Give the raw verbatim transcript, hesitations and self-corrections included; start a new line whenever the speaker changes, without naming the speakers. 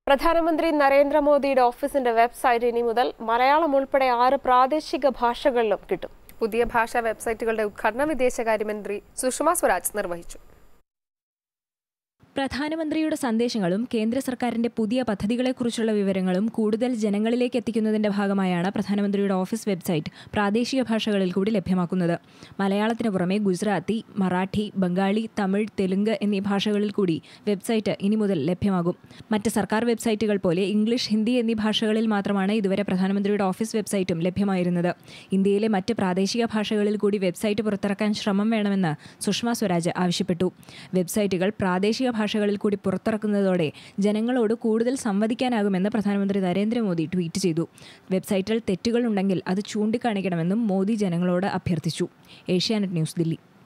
പ്രധാനമന്ത്രി നരേന്ദ്രമോദിയുടെ ഓഫീസിന്റെ വെബ്സൈറ്റ് ഇനി മുതൽ മലയാളം ഉൾപ്പെടെ ആറ് പ്രാദേശിക ഭാഷകളിലും കിട്ടും.
പുതിയ ഭാഷാ വെബ്സൈറ്റുകളുടെ ഉദ്ഘാടനം വിദേശകാര്യമന്ത്രി സുഷമ സ്വരാജ് നിർവഹിച്ചു.
പ്രധാനമന്ത്രിയുടെ സന്ദേശങ്ങളും കേന്ദ്ര സർക്കാരിന്റെ പുതിയ പദ്ധതികളെക്കുറിച്ചുള്ള വിവരങ്ങളും കൂടുതൽ ജനങ്ങളിലേക്ക് എത്തിക്കുന്നതിന്റെ ഭാഗമായാണ് പ്രധാനമന്ത്രിയുടെ ഓഫീസ് വെബ്സൈറ്റ് പ്രാദേശിക ഭാഷകളിൽ കൂടി ലഭ്യമാക്കുന്നത്. മലയാളത്തിന് പുറമെ ഗുജറാത്തി, മറാഠി, ബംഗാളി, തമിഴ്, തെലുങ്ക് എന്നീ ഭാഷകളിൽ കൂടി വെബ്സൈറ്റ് ഇനി മുതൽ ലഭ്യമാകും. മറ്റ് സർക്കാർ വെബ്സൈറ്റുകൾ പോലെ ഇംഗ്ലീഷ്, ഹിന്ദി എന്നീ ഭാഷകളിൽ മാത്രമാണ് ഇതുവരെ പ്രധാനമന്ത്രിയുടെ ഓഫീസ് വെബ്സൈറ്റും ലഭ്യമായിരുന്നത്. ഇന്ത്യയിലെ മറ്റ് പ്രാദേശിക ഭാഷകളിൽ കൂടി വെബ്സൈറ്റ് പുറത്തിറക്കാൻ ശ്രമം വേണമെന്ന് സുഷമ സ്വരാജ് ആവശ്യപ്പെട്ടു. വെബ്സൈറ്റുകൾ പ്രാദേശിക ഭാഷകളിൽ കൂടി പുറത്തിറക്കുന്നതോടെ ജനങ്ങളോട് കൂടുതൽ സംവദിക്കാനാകുമെന്ന് പ്രധാനമന്ത്രി നരേന്ദ്രമോദി ട്വീറ്റ് ചെയ്തു. വെബ്സൈറ്റിൽ തെറ്റുകൾ ഉണ്ടെങ്കിൽ അത് ചൂണ്ടിക്കാണിക്കണമെന്നും മോദി ജനങ്ങളോട് അഭ്യർത്ഥിച്ചു. ഏഷ്യാനെറ്റ് ന്യൂസ്, ദില്ലി.